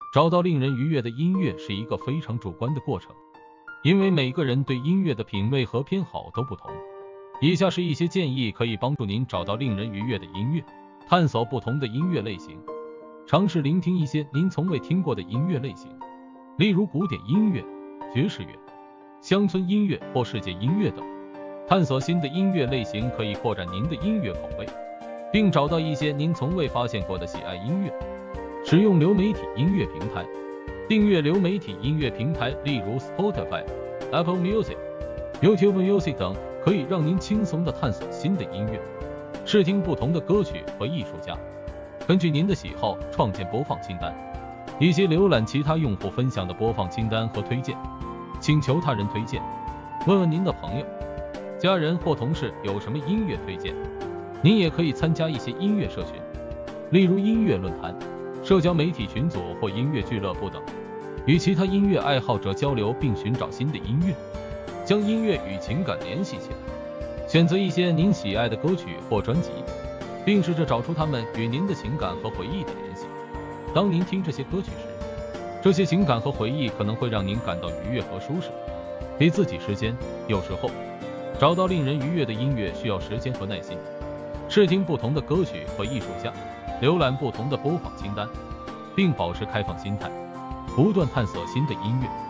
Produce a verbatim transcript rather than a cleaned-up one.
找到令人愉悦的音乐是一个非常主观的过程，因为每个人对音乐的品味和偏好都不同。以下是一些建议，可以帮助您找到令人愉悦的音乐。探索不同的音乐类型，尝试聆听一些您从未听过的音乐类型，例如古典音乐、爵士乐、乡村音乐或世界音乐等。探索新的音乐类型可以扩展您的音乐口味，并找到一些您从未发现过的喜爱音乐。使用流媒体音乐平台，订阅流媒体音乐平台，例如 Spotify、Apple Music、YouTube Music 等，可以让您轻松地探索新的音乐，试听不同的歌曲和艺术家。根据您的喜好创建播放清单，以及浏览其他用户分享的播放清单和推荐，请求他人推荐。问问您的朋友、家人或同事有什么音乐推荐。您也可以参加一些音乐社群，例如音乐论坛、社交媒体群组或音乐俱乐部等，与其他音乐爱好者交流并寻找新的音乐，将音乐与情感联系起来。选择一些您喜爱的歌曲或专辑，并试着找出它们与您的情感和回忆的联系。当您听这些歌曲时，这些情感和回忆可能会让您感到愉悦和舒适。给自己时间，有时候找到令人愉悦的音乐需要时间和耐心。试听不同的歌曲和艺术家，浏览不同的播放清单，并保持开放心态，不断探索新的音乐。